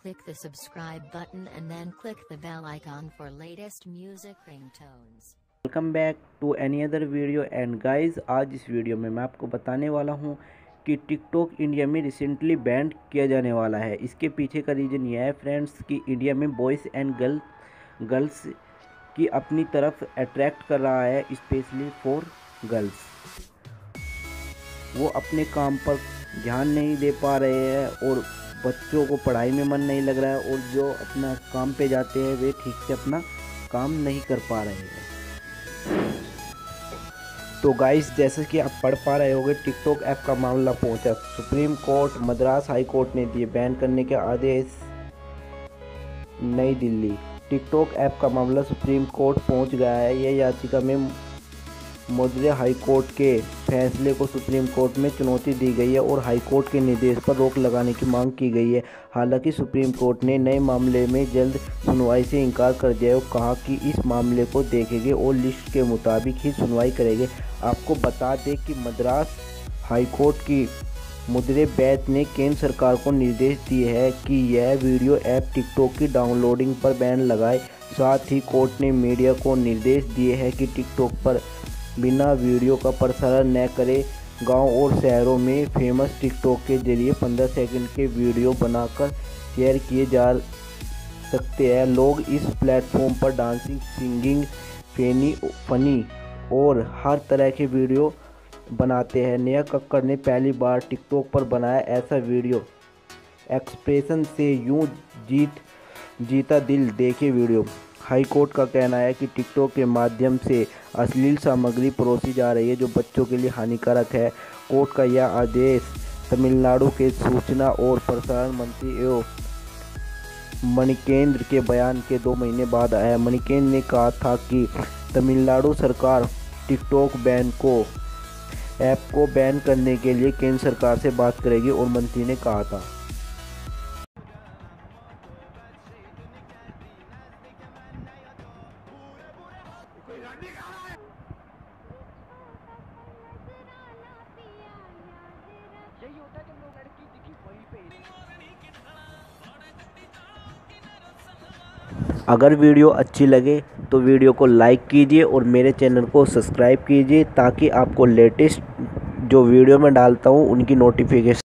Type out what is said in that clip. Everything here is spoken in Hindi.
click the subscribe button and then click the bell icon for latest music ringtones. Welcome back to any other video and guys, आज इस वीडियो में मैं आपको बताने वाला हूं कि टिकटॉक इंडिया में रिसेंटली बैंड किया जाने वाला है। इसके पीछे का रीज़न यह है फ्रेंड्स कि इंडिया में बॉयज़ एंड गर्ल्स की अपनी तरफ अट्रैक्ट कर रहा है, स्पेशली फॉर गर्ल्स। वो अपने काम पर ध्यान नहीं दे पा रहे हैं और बच्चों को पढ़ाई में मन नहीं लग रहा है, और जो अपना काम पे जाते हैं वे ठीक से अपना काम नहीं कर पा रहे हैं। तो गाइस, जैसे कि आप पढ़ पा रहे होंगे, टिकटॉक ऐप का मामला पहुंचा supreme court. Madras high court ने दिए बैन करने के आदेश। नई दिल्ली, टिकटॉक ऐप का मामला सुप्रीम कोर्ट पहुंच गया है। यह याचिका में मद्रास हाई कोर्ट के फैसले को सुप्रीम कोर्ट में चुनौती दी गई है और हाई कोर्ट के निर्देश पर रोक लगाने की मांग की गई है। हालांकि सुप्रीम कोर्ट ने नए मामले में जल्द सुनवाई से इनकार कर दिया और कहा कि इस मामले को देखेंगे और लिस्ट के मुताबिक ही सुनवाई करेंगे। आपको बता दें कि मद्रास हाई कोर्ट की मुद्रे बेंच ने केंद्र सरकार को निर्देश दिए हैं कि यह वीडियो ऐप टिकटॉक की डाउनलोडिंग पर बैन लगाए। साथ ही कोर्ट ने मीडिया को निर्देश दिए हैं कि टिकटॉक पर बिना वीडियो का प्रसारण न करे। गांव और शहरों में फेमस टिकटॉक के जरिए 15 सेकंड के वीडियो बनाकर शेयर किए जा सकते हैं। लोग इस प्लेटफॉर्म पर डांसिंग, सिंगिंग, फनी और हर तरह के वीडियो बनाते हैं। नेहा कक्कड़ ने पहली बार टिकटॉक पर बनाया ऐसा वीडियो। एक्सप्रेशन से यूं जीता दिल, देखे वीडियो। हाई कोर्ट का कहना है कि टिकटॉक के माध्यम से अश्लील सामग्री परोसी जा रही है जो बच्चों के लिए हानिकारक है। कोर्ट का यह आदेश तमिलनाडु के सूचना और प्रसारण मंत्री एवं मणिकेंद्र के बयान के 2 महीने बाद आया। मणिकेंद्र ने कहा था कि तमिलनाडु सरकार टिकटॉक ऐप को बैन करने के लिए केंद्र सरकार से बात करेगी, और मंत्री ने कहा था। यही होता है जब लोग लड़की दिखी वहीं पे। अगर वीडियो अच्छी लगे तो वीडियो को लाइक कीजिए और मेरे चैनल को सब्सक्राइब कीजिए, ताकि आपको लेटेस्ट जो वीडियो मैं डालता हूँ उनकी नोटिफिकेशन